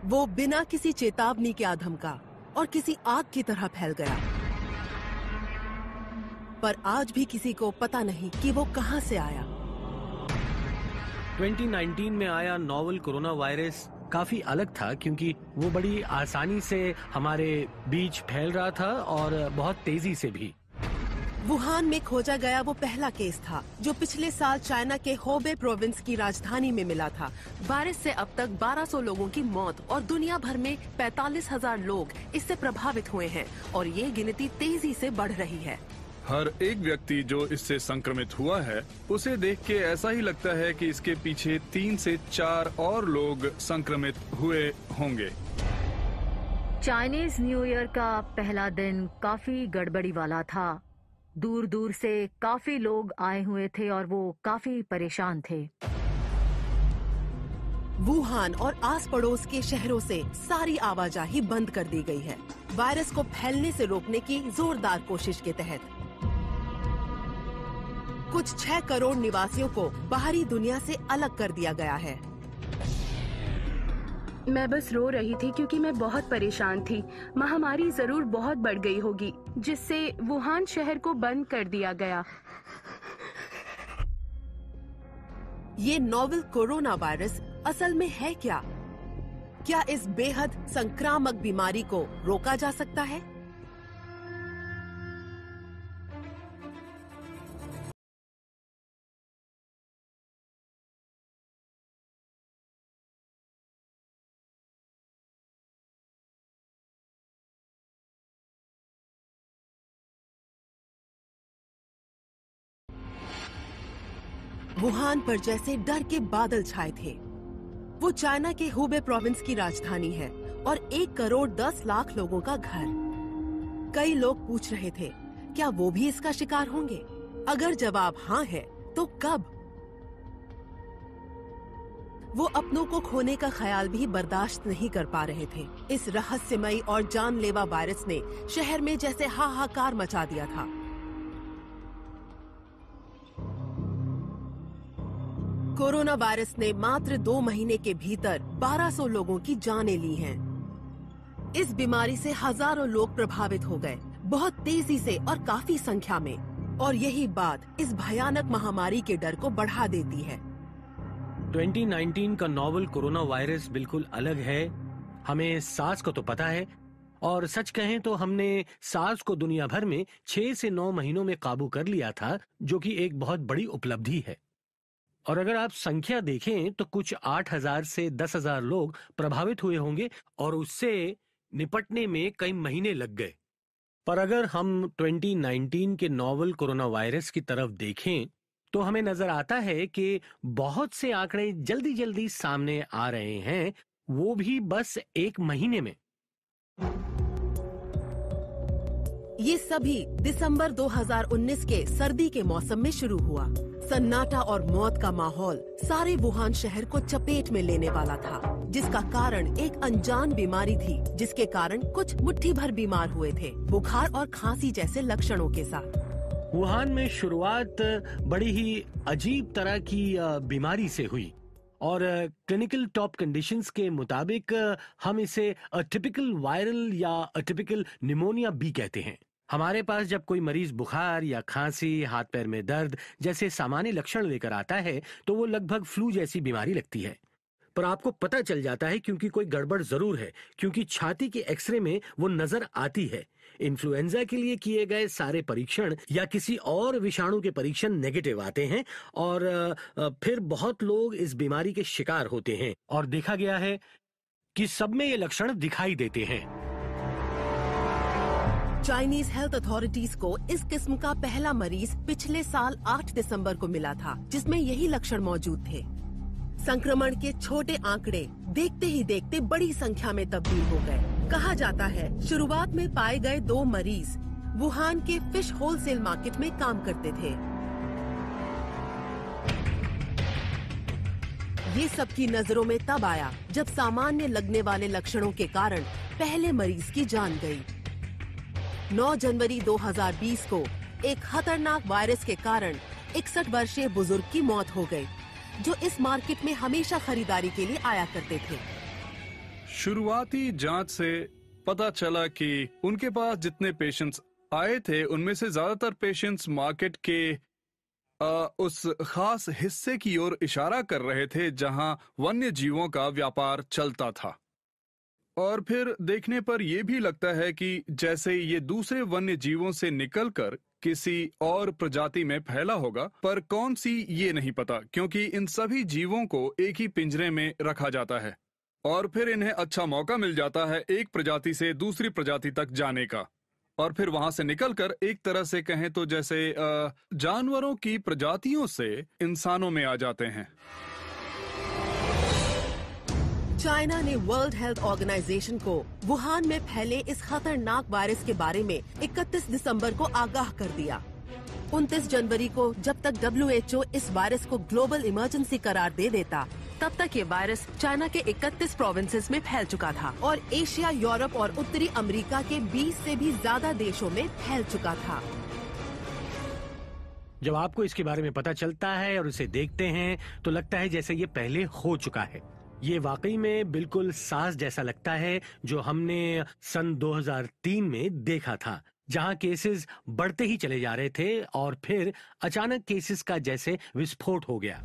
वो बिना किसी चेतावनी के आधमका और किसी आग की तरह फैल गया। पर आज भी किसी को पता नहीं कि वो कहां से आया। 2019 में आया नोवेल कोरोना वायरस काफी अलग था, क्योंकि वो बड़ी आसानी से हमारे बीच फैल रहा था और बहुत तेजी से भी। वुहान में खोजा गया वो पहला केस था जो पिछले साल चाइना के होबे प्रोविंस की राजधानी में मिला था। वायरस से अब तक 1200 लोगों की मौत और दुनिया भर में 45,000 लोग इससे प्रभावित हुए हैं और ये गिनती तेजी से बढ़ रही है। हर एक व्यक्ति जो इससे संक्रमित हुआ है, उसे देख के ऐसा ही लगता है कि इसके पीछे 3 से 4 और लोग संक्रमित हुए होंगे। चाइनीज न्यू ईयर का पहला दिन काफी गड़बड़ी वाला था। दूर दूर से काफी लोग आए हुए थे और वो काफी परेशान थे। वुहान और आस पड़ोस के शहरों से सारी आवाजाही बंद कर दी गई है, वायरस को फैलने से रोकने की जोरदार कोशिश के तहत। कुछ 6 करोड़ निवासियों को बाहरी दुनिया से अलग कर दिया गया है। मैं बस रो रही थी क्योंकि मैं बहुत परेशान थी। महामारी जरूर बहुत बढ़ गई होगी, जिससे वुहान शहर को बंद कर दिया गया। ये नोवेल कोरोना वायरस असल में है क्या? क्या इस बेहद संक्रामक बीमारी को रोका जा सकता है? वुहान पर जैसे डर के बादल छाए थे। वो चाइना के हुबे प्रोविंस की राजधानी है और 1 करोड़ 10 लाख लोगों का घर। कई लोग पूछ रहे थे, क्या वो भी इसका शिकार होंगे? अगर जवाब हाँ है, तो कब? वो अपनों को खोने का ख्याल भी बर्दाश्त नहीं कर पा रहे थे। इस रहस्यमयी और जानलेवा वायरस ने शहर में जैसे हाहाकार मचा दिया था। कोरोना वायरस ने मात्र 2 महीने के भीतर 1200 लोगों की जानें ली हैं। इस बीमारी से हजारों लोग प्रभावित हो गए, बहुत तेजी से और काफी संख्या में। और यही बात इस भयानक महामारी के डर को बढ़ा देती है। 2019 का नोवेल कोरोना वायरस बिल्कुल अलग है। हमें सार्स को तो पता है, और सच कहें तो हमने सार्स को दुनिया भर में 6 से 9 महीनों में काबू कर लिया था, जो कि एक बहुत बड़ी उपलब्धि है। और अगर आप संख्या देखें तो कुछ 8,000 से 10,000 लोग प्रभावित हुए होंगे और उससे निपटने में कई महीने लग गए। पर अगर हम 2019 के नोवेल कोरोना वायरस की तरफ देखें तो हमें नजर आता है कि बहुत से आंकड़े जल्दी जल्दी सामने आ रहे हैं, वो भी बस 1 महीने में। ये सभी दिसंबर 2019 के सर्दी के मौसम में शुरू हुआ। सन्नाटा और मौत का माहौल सारे वुहान शहर को चपेट में लेने वाला था, जिसका कारण एक अनजान बीमारी थी, जिसके कारण कुछ मुट्ठी भर बीमार हुए थे, बुखार और खांसी जैसे लक्षणों के साथ। वुहान में शुरुआत बड़ी ही अजीब तरह की बीमारी से हुई और क्लिनिकल टॉप कंडीशंस के मुताबिक हम इसे अटिपिकल वायरल या अटिपिकल निमोनिया भी कहते हैं। हमारे पास जब कोई मरीज बुखार या खांसी, हाथ पैर में दर्द जैसे सामान्य लक्षण लेकर आता है तो वो लगभग फ्लू जैसी बीमारी लगती है। पर आपको पता चल जाता है क्योंकि कोई गड़बड़ जरूर है, क्योंकि छाती के एक्सरे में वो नजर आती है। इन्फ्लुएंजा के लिए किए गए सारे परीक्षण या किसी और विषाणु के परीक्षण नेगेटिव आते हैं और फिर बहुत लोग इस बीमारी के शिकार होते हैं और देखा गया है कि सब में ये लक्षण दिखाई देते हैं। चाइनीज हेल्थ अथॉरिटीज को इस किस्म का पहला मरीज पिछले साल 8 दिसंबर को मिला था, जिसमें यही लक्षण मौजूद थे। संक्रमण के छोटे आंकड़े देखते ही देखते बड़ी संख्या में तब्दील हो गए। कहा जाता है शुरुआत में पाए गए 2 मरीज वुहान के फिश होलसेल मार्केट में काम करते थे। ये सबकी नजरों में तब आया जब सामान्य लगने वाले लक्षणों के कारण पहले मरीज की जान गई। 9 जनवरी 2020 को एक खतरनाक वायरस के कारण 61 वर्षीय बुजुर्ग की मौत हो गई, जो इस मार्केट में हमेशा खरीदारी के लिए आया करते थे। शुरुआती जांच से पता चला कि उनके पास जितने पेशेंट्स आए थे उनमें से ज्यादातर पेशेंट्स मार्केट के उस खास हिस्से की ओर इशारा कर रहे थे जहां वन्य जीवों का व्यापार चलता था। और फिर देखने पर यह भी लगता है कि जैसे ये दूसरे वन्य जीवों से निकलकर किसी और प्रजाति में फैला होगा, पर कौन सी ये नहीं पता, क्योंकि इन सभी जीवों को एक ही पिंजरे में रखा जाता है और फिर इन्हें अच्छा मौका मिल जाता है एक प्रजाति से दूसरी प्रजाति तक जाने का, और फिर वहां से निकलकर एक तरह से कहें तो जैसे जानवरों की प्रजातियों से इंसानों में आ जाते हैं। चाइना ने वर्ल्ड हेल्थ ऑर्गेनाइजेशन को वुहान में फैले इस खतरनाक वायरस के बारे में 31 दिसंबर को आगाह कर दिया। 29 जनवरी को जब तक WHO इस वायरस को ग्लोबल इमरजेंसी करार दे देता, तब तक ये वायरस चाइना के 31 प्रोविंसेस में फैल चुका था और एशिया, यूरोप और उत्तरी अमेरिका के 20 से भी ज्यादा देशों में फैल चुका था। जब आपको इसके बारे में पता चलता है और इसे देखते हैं तो लगता है जैसे ये पहले हो चुका है। ये वाकई में बिल्कुल सास जैसा लगता है जो हमने सन 2003 में देखा था, जहां केसेस बढ़ते ही चले जा रहे थे और फिर अचानक केसेस का जैसे विस्फोट हो गया।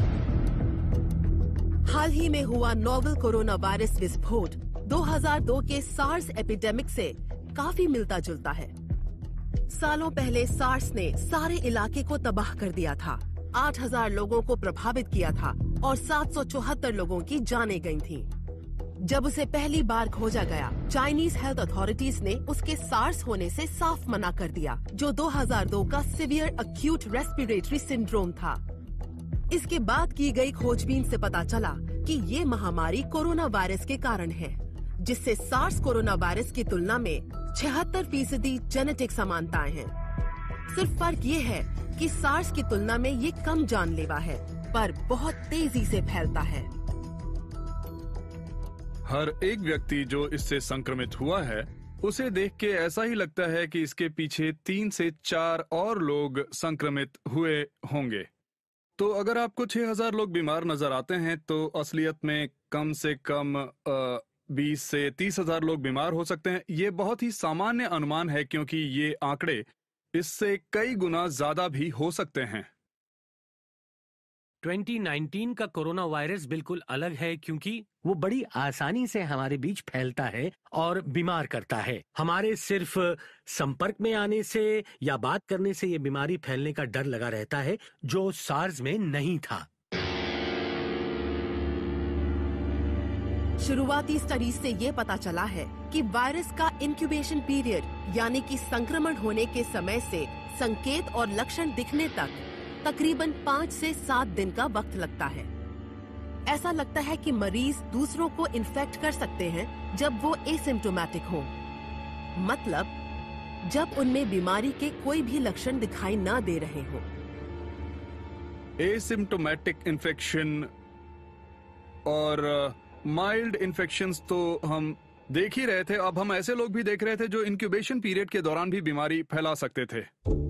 हाल ही में हुआ नोवेल कोरोना वायरस विस्फोट 2002 के सार्स एपिडेमिक से काफी मिलता जुलता है। सालों पहले सार्स ने सारे इलाके को तबाह कर दिया था, 8000 लोगों को प्रभावित किया था और 774 लोगों की जानें गई थीं। जब उसे पहली बार खोजा गया, चाइनीज हेल्थ अथॉरिटीज ने उसके सार्स होने से साफ मना कर दिया, जो 2002 का सीवियर एक्यूट रेस्पिरेटरी सिंड्रोम था। इसके बाद की गई खोजबीन से पता चला कि ये महामारी कोरोना वायरस के कारण है, जिससे सार्स कोरोना वायरस की तुलना में 76% जेनेटिक समानताएं हैं। सिर्फ फर्क ये है कि सार्स की तुलना में ये कम जानलेवा है, पर बहुत तेजी से फैलता है। हर एक व्यक्ति जो इससे संक्रमित हुआ है, उसे देख के ऐसा ही लगता है कि इसके पीछे 3 से 4 और लोग संक्रमित हुए होंगे। तो अगर आपको 6000 लोग बीमार नजर आते हैं तो असलियत में कम से कम 20 से 30,000 लोग बीमार हो सकते हैं। ये बहुत ही सामान्य अनुमान है, क्योंकि ये आंकड़े इससे कई गुना ज्यादा भी हो सकते हैं। 2019 का कोरोना वायरस बिल्कुल अलग है, क्योंकि वो बड़ी आसानी से हमारे बीच फैलता है और बीमार करता है। हमारे सिर्फ संपर्क में आने से या बात करने से ये बीमारी फैलने का डर लगा रहता है, जो सार्स में नहीं था। शुरुआती स्टडीज से ये पता चला है कि वायरस का इंक्यूबेशन पीरियड, यानी कि संक्रमण होने के समय से संकेत और लक्षण दिखने तक तकरीबन 5 से 7 दिन का वक्त लगता है। ऐसा लगता है कि मरीज दूसरों को इन्फेक्ट कर सकते हैं जब वो एसिम्प्टोमेटिक हो, मतलब जब उनमें बीमारी के कोई भी लक्षण दिखाई ना दे रहे हो। एसिम्प्टोमेटिक इन्फेक्शन और माइल्ड इन्फेक्शंस तो हम देख ही रहे थे। अब हम ऐसे लोग भी देख रहे थे जो इंक्यूबेशन पीरियड के दौरान भी बीमारी फैला सकते थे।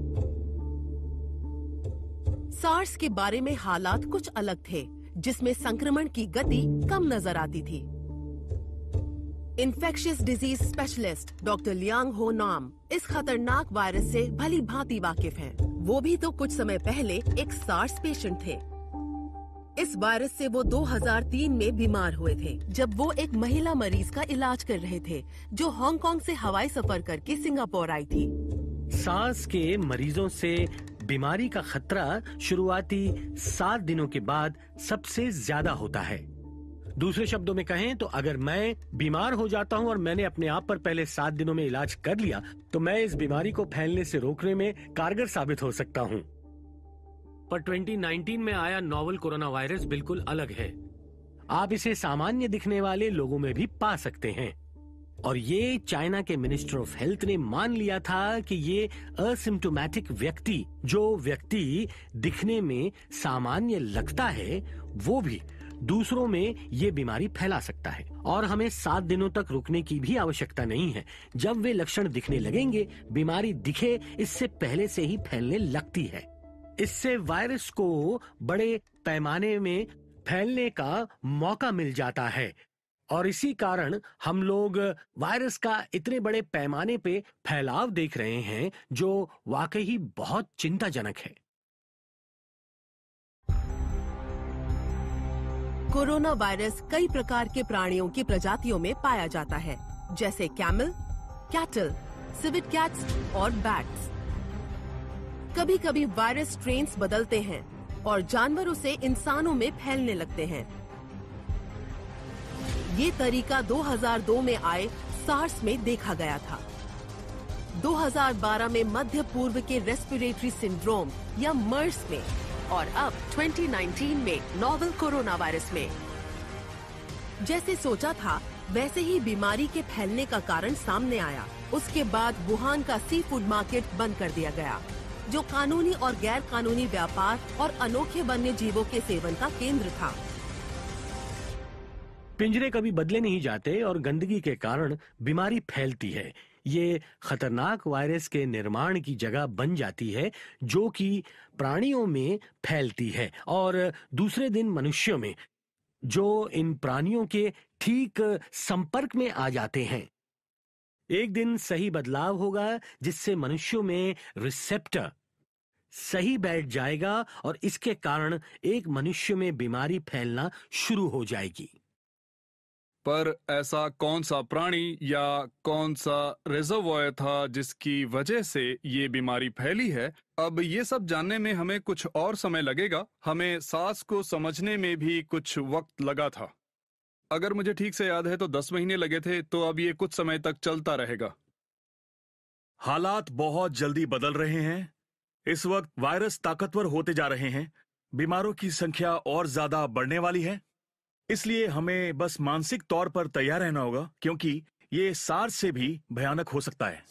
सार्स के बारे में हालात कुछ अलग थे, जिसमें संक्रमण की गति कम नजर आती थी। Infectious disease specialist doctor Liang Ho नाम इस खतरनाक वायरस से भली भांति वाकिफ हैं। वो भी तो कुछ समय पहले एक सार्स पेशेंट थे। इस वायरस से वो 2003 में बीमार हुए थे, जब वो एक महिला मरीज का इलाज कर रहे थे, जो हांगकांग से हवाई सफर करके सिंगापुर आई थी। सार्स के मरीजों से बीमारी का खतरा शुरुआती 7 दिनों के बाद सबसे ज्यादा होता है। दूसरे शब्दों में कहें तो अगर मैं बीमार हो जाता हूं और मैंने अपने आप पर पहले 7 दिनों में इलाज कर लिया, तो मैं इस बीमारी को फैलने से रोकने में कारगर साबित हो सकता हूं। पर 2019 में आया नोवेल कोरोना वायरस बिल्कुल अलग है। आप इसे सामान्य दिखने वाले लोगों में भी पा सकते हैं, और ये चाइना के मिनिस्टर ऑफ हेल्थ ने मान लिया था कि ये असिम्प्टोमेटिक व्यक्ति, जो व्यक्ति दिखने में सामान्य लगता है, वो भी दूसरों में ये बीमारी फैला सकता है। और हमें 7 दिनों तक रुकने की भी आवश्यकता नहीं है। जब वे लक्षण दिखने लगेंगे, बीमारी दिखे इससे पहले से ही फैलने लगती है। इससे वायरस को बड़े पैमाने में फैलने का मौका मिल जाता है। और इसी कारण हम लोग वायरस का इतने बड़े पैमाने पे फैलाव देख रहे हैं, जो वाकई ही बहुत चिंताजनक है। कोरोना वायरस कई प्रकार के प्राणियों की प्रजातियों में पाया जाता है, जैसे कैमल, कैटल, सिविट कैट्स और बैट्स। कभी कभी वायरस स्ट्रेन्स बदलते हैं और जानवरों से इंसानों में फैलने लगते हैं। ये तरीका 2002 में आए सार्स में देखा गया था। 2012 में मध्य पूर्व के रेस्पिरेटरी सिंड्रोम या मर्स में, और अब 2019 में नोवेल कोरोना वायरस में। जैसे सोचा था वैसे ही बीमारी के फैलने का कारण सामने आया। उसके बाद वुहान का सी फूड मार्केट बंद कर दिया गया, जो कानूनी और गैर कानूनी व्यापार और अनोखे वन्य जीवों के सेवन का केंद्र था। पिंजरे कभी बदले नहीं जाते और गंदगी के कारण बीमारी फैलती है। ये खतरनाक वायरस के निर्माण की जगह बन जाती है, जो कि प्राणियों में फैलती है और दूसरे दिन मनुष्यों में, जो इन प्राणियों के ठीक संपर्क में आ जाते हैं। एक दिन सही बदलाव होगा जिससे मनुष्यों में रिसेप्टर सही बैठ जाएगा और इसके कारण एक मनुष्य में बीमारी फैलना शुरू हो जाएगी। पर ऐसा कौन सा प्राणी या कौन सा रिजर्वॉयर था जिसकी वजह से ये बीमारी फैली है? अब ये सब जानने में हमें कुछ और समय लगेगा। हमें सास को समझने में भी कुछ वक्त लगा था। अगर मुझे ठीक से याद है तो 10 महीने लगे थे, तो अब ये कुछ समय तक चलता रहेगा। हालात बहुत जल्दी बदल रहे हैं। इस वक्त वायरस ताकतवर होते जा रहे हैं। बीमारों की संख्या और ज्यादा बढ़ने वाली है। इसलिए हमें बस मानसिक तौर पर तैयार रहना होगा, क्योंकि ये सार्स से भी भयानक हो सकता है।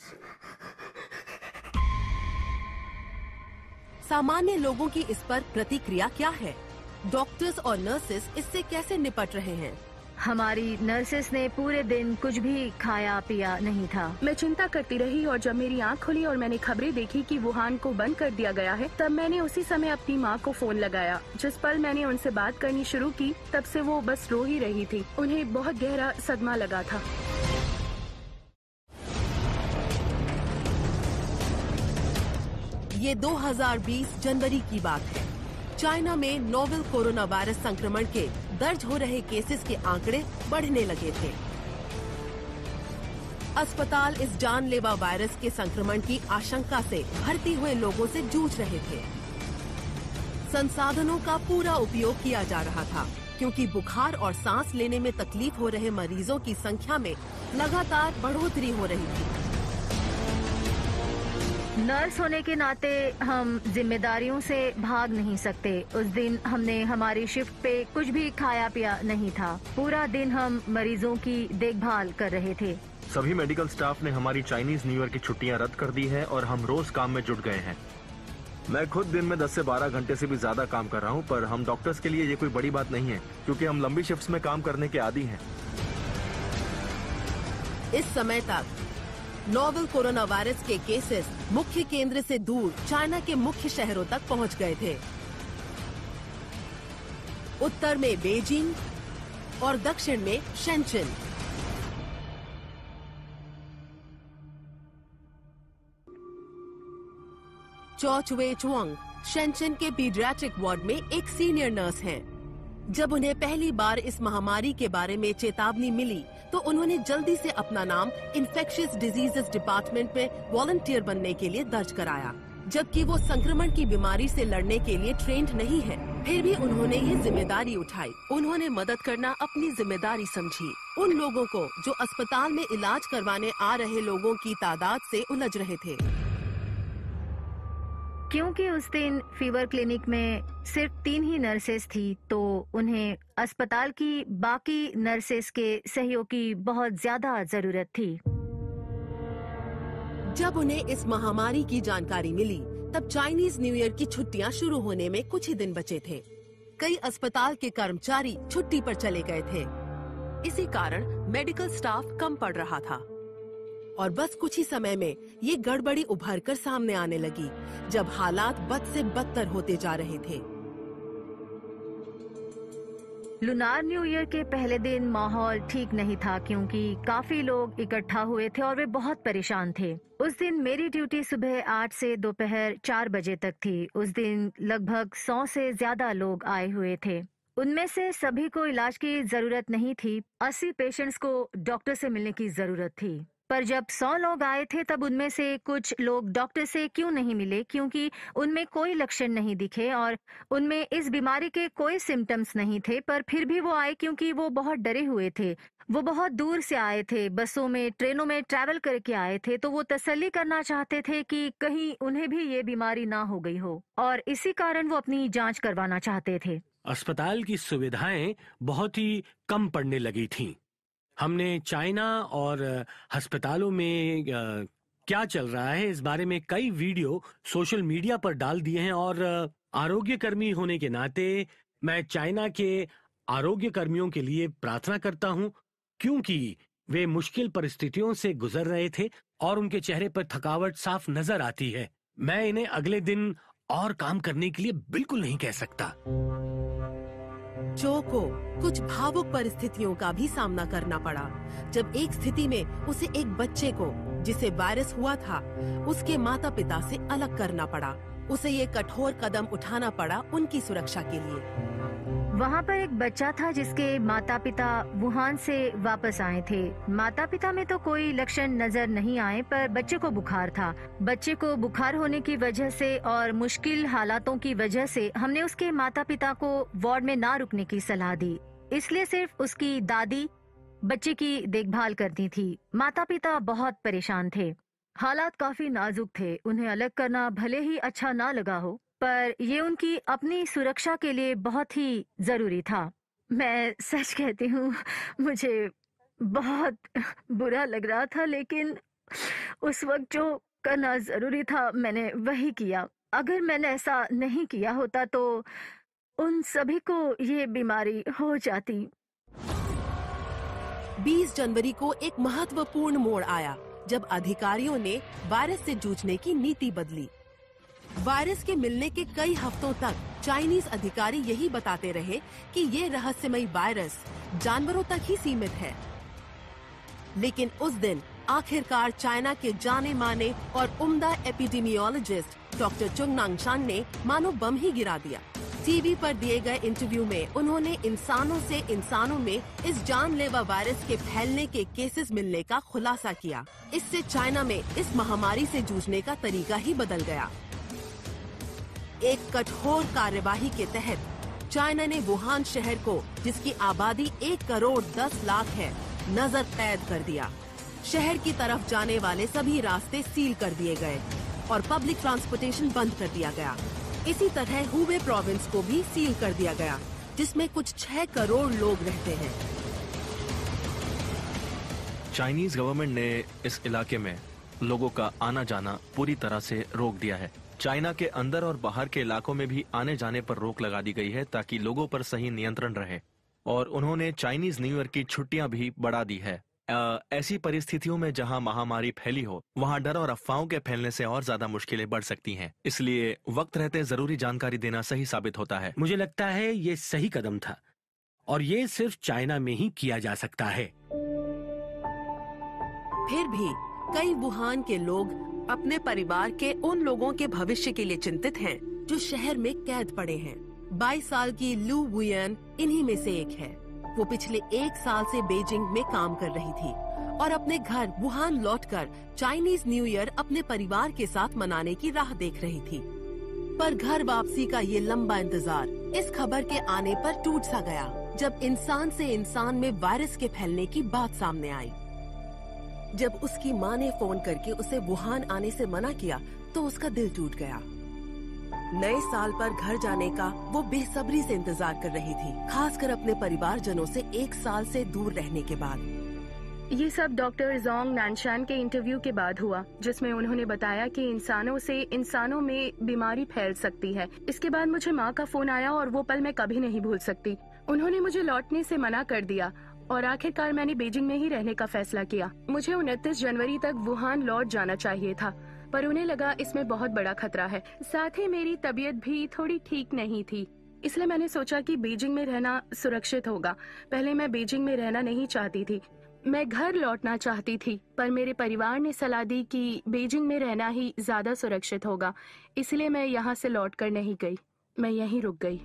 सामान्य लोगों की इस पर प्रतिक्रिया क्या है? डॉक्टर्स और नर्सेस इससे कैसे निपट रहे हैं? हमारी नर्सेस ने पूरे दिन कुछ भी खाया पिया नहीं था। मैं चिंता करती रही और जब मेरी आंख खुली और मैंने खबरें देखी कि वुहान को बंद कर दिया गया है, तब मैंने उसी समय अपनी माँ को फोन लगाया। जिस पल मैंने उनसे बात करनी शुरू की, तब से वो बस रो ही रही थी। उन्हें बहुत गहरा सदमा लगा था। ये 2020 जनवरी की बात है। चाइना में नोवेल कोरोना वायरस संक्रमण के दर्ज हो रहे केसेस के आंकड़े बढ़ने लगे थे। अस्पताल इस जानलेवा वायरस के संक्रमण की आशंका से भर्ती हुए लोगों से जूझ रहे थे। संसाधनों का पूरा उपयोग किया जा रहा था, क्योंकि बुखार और सांस लेने में तकलीफ हो रहे मरीजों की संख्या में लगातार बढ़ोतरी हो रही थी। नर्स होने के नाते हम जिम्मेदारियों से भाग नहीं सकते। उस दिन हमने हमारी शिफ्ट पे कुछ भी खाया पिया नहीं था। पूरा दिन हम मरीजों की देखभाल कर रहे थे। सभी मेडिकल स्टाफ ने हमारी चाइनीज न्यू ईयर की छुट्टियां रद्द कर दी है और हम रोज काम में जुट गए हैं। मैं खुद दिन में 10 से 12 घंटे से भी ज्यादा काम कर रहा हूं, पर हम डॉक्टर्स के लिए ये कोई बड़ी बात नहीं है, क्योंकि हम लंबी शिफ्ट्स में काम करने के आदी हैं। इस समय तक नोवेल कोरोना वायरस के केसेस मुख्य केंद्र से दूर चाइना के मुख्य शहरों तक पहुंच गए थे। उत्तर में बेजिंग और दक्षिण में शेंचन। चौ चुए चुआंग शेंचन के पीडियाट्रिक वार्ड में एक सीनियर नर्स हैं। जब उन्हें पहली बार इस महामारी के बारे में चेतावनी मिली, तो उन्होंने जल्दी से अपना नाम infectious diseases डिपार्टमेंट में वॉलंटियर बनने के लिए दर्ज कराया। जबकि वो संक्रमण की बीमारी से लड़ने के लिए ट्रेंड नहीं है, फिर भी उन्होंने ये जिम्मेदारी उठाई। उन्होंने मदद करना अपनी जिम्मेदारी समझी। उन लोगों को जो अस्पताल में इलाज करवाने आ रहे लोगों की तादाद से उलझ रहे थे। क्योंकि उस दिन फीवर क्लिनिक में सिर्फ 3 ही नर्सेस थी, तो उन्हें अस्पताल की बाकी नर्सेस के सहयोग की बहुत ज्यादा जरूरत थी। जब उन्हें इस महामारी की जानकारी मिली, तब चाइनीज न्यू ईयर की छुट्टियां शुरू होने में कुछ ही दिन बचे थे। कई अस्पताल के कर्मचारी छुट्टी पर चले गए थे। इसी कारण मेडिकल स्टाफ कम पड़ रहा था और बस कुछ ही समय में ये गड़बड़ी उभर कर सामने आने लगी, जब हालात बद से बदतर होते जा रहे थे। लुनार न्यू ईयर के पहले दिन माहौल ठीक नहीं था क्योंकि काफी लोग इकट्ठा हुए थे और वे बहुत परेशान थे। उस दिन मेरी ड्यूटी सुबह 8 से दोपहर 4 बजे तक थी। उस दिन लगभग 100 से ज्यादा लोग आए हुए थे। उनमें से सभी को इलाज की जरूरत नहीं थी। 80 पेशेंट्स को डॉक्टर से मिलने की जरूरत थी। पर जब 100 लोग आए थे तब उनमें से कुछ लोग डॉक्टर से क्यों नहीं मिले, क्योंकि उनमें कोई लक्षण नहीं दिखे और उनमें इस बीमारी के कोई सिम्टम्स नहीं थे। पर फिर भी वो आए क्योंकि वो बहुत डरे हुए थे। वो बहुत दूर से आए थे, बसों में, ट्रेनों में ट्रैवल करके आए थे, तो वो तसल्ली करना चाहते थे कि कहीं उन्हें भी ये बीमारी ना हो गई हो, और इसी कारण वो अपनी जांच करवाना चाहते थे। अस्पताल की सुविधाएं बहुत ही कम पड़ने लगी थीं। हमने चाइना और अस्पतालों में क्या चल रहा है इस बारे में कई वीडियो सोशल मीडिया पर डाल दिए हैं, और आरोग्य कर्मी होने के नाते मैं चाइना के आरोग्य कर्मियों के लिए प्रार्थना करता हूं, क्योंकि वे मुश्किल परिस्थितियों से गुजर रहे थे और उनके चेहरे पर थकावट साफ नजर आती है। मैं इन्हें अगले दिन और काम करने के लिए बिल्कुल नहीं कह सकता। जो को कुछ भावुक परिस्थितियों का भी सामना करना पड़ा जब एक स्थिति में उसे एक बच्चे को जिसे वायरस हुआ था उसके माता पिता से अलग करना पड़ा। उसे ये कठोर कदम उठाना पड़ा उनकी सुरक्षा के लिए। वहाँ पर एक बच्चा था जिसके माता पिता वुहान से वापस आए थे। माता पिता में तो कोई लक्षण नजर नहीं आए, पर बच्चे को बुखार था। बच्चे को बुखार होने की वजह से और मुश्किल हालातों की वजह से हमने उसके माता पिता को वार्ड में ना रुकने की सलाह दी। इसलिए सिर्फ उसकी दादी बच्चे की देखभाल करती थी। माता पिता बहुत परेशान थे। हालात काफी नाजुक थे। उन्हें अलग करना भले ही अच्छा ना लगा हो, पर ये उनकी अपनी सुरक्षा के लिए बहुत ही जरूरी था। मैं सच कहती हूँ, मुझे बहुत बुरा लग रहा था, लेकिन उस वक्त जो करना जरूरी था मैंने वही किया। अगर मैंने ऐसा नहीं किया होता तो उन सभी को ये बीमारी हो जाती। 20 जनवरी को एक महत्वपूर्ण मोड़ आया जब अधिकारियों ने वायरस से जूझने की नीति बदली। वायरस के मिलने के कई हफ्तों तक चाइनीज अधिकारी यही बताते रहे कि ये रहस्यमयी वायरस जानवरों तक ही सीमित है। लेकिन उस दिन आखिरकार चाइना के जाने माने और उम्दा एपिडेमियोलॉजिस्ट डॉक्टर चुंग नांगशान ने मानो बम ही गिरा दिया। टीवी पर दिए गए इंटरव्यू में उन्होंने इंसानों से इंसानों में इस जानलेवा वायरस के फैलने के केसेस मिलने का खुलासा किया। इससे चाइना में इस महामारी से जूझने का तरीका ही बदल गया। एक कठोर कार्यवाही के तहत चाइना ने वुहान शहर को, जिसकी आबादी 1 करोड़ 10 लाख है, नजर कैद कर दिया। शहर की तरफ जाने वाले सभी रास्ते सील कर दिए गए और पब्लिक ट्रांसपोर्टेशन बंद कर दिया गया। इसी तरह हुबे प्रोविंस को भी सील कर दिया गया, जिसमें कुछ 6 करोड़ लोग रहते हैं। चाइनीज गवर्नमेंट ने इस इलाके में लोगों का आना जाना पूरी तरह से रोक दिया है। चाइना के अंदर और बाहर के इलाकों में भी आने जाने पर रोक लगा दी गई है ताकि लोगों पर सही नियंत्रण रहे, और उन्होंने चाइनीज न्यू ईयर की छुट्टियां भी बढ़ा दी है। ऐसी परिस्थितियों में जहां महामारी फैली हो वहां डर और अफवाहों के फैलने से और ज्यादा मुश्किलें बढ़ सकती हैं। इसलिए वक्त रहते जरूरी जानकारी देना सही साबित होता है। मुझे लगता है ये सही कदम था और ये सिर्फ चाइना में ही किया जा सकता है। फिर भी कई वुहान के लोग अपने परिवार के उन लोगों के भविष्य के लिए चिंतित हैं जो शहर में कैद पड़े हैं। 22 साल की लू वुयन इन्हीं में से एक है। वो पिछले 1 साल से बीजिंग में काम कर रही थी और अपने घर वुहान लौटकर चाइनीज न्यू ईयर अपने परिवार के साथ मनाने की राह देख रही थी। पर घर वापसी का ये लंबा इंतजार इस खबर के आने पर टूट सा गया जब इंसान से इंसान में वायरस के फैलने की बात सामने आई। जब उसकी माँ ने फोन करके उसे वुहान आने से मना किया तो उसका दिल टूट गया। नए साल पर घर जाने का वो बेसब्री से इंतजार कर रही थी, खासकर अपने परिवारजनों से 1 साल से दूर रहने के बाद। ये सब डॉक्टर जोंग नानशान के इंटरव्यू के बाद हुआ, जिसमें उन्होंने बताया कि इंसानों से इंसानों में बीमारी फैल सकती है। इसके बाद मुझे माँ का फोन आया और वो पल मैं कभी नहीं भूल सकती। उन्होंने मुझे लौटने से मना कर दिया और आखिरकार मैंने बीजिंग में ही रहने का फैसला किया। मुझे 29 जनवरी तक वुहान लौट जाना चाहिए था, पर उन्हें लगा इसमें बहुत बड़ा खतरा है। साथ ही मेरी तबीयत भी थोड़ी ठीक नहीं थी, इसलिए मैंने सोचा कि बीजिंग में रहना सुरक्षित होगा। पहले मैं बीजिंग में रहना नहीं चाहती थी, मैं घर लौटना चाहती थी, पर मेरे परिवार ने सलाह दी कि बीजिंग में रहना ही ज्यादा सुरक्षित होगा। इसलिए मैं यहाँ से लौटकर नहीं गई, मैं यहीं रुक गई।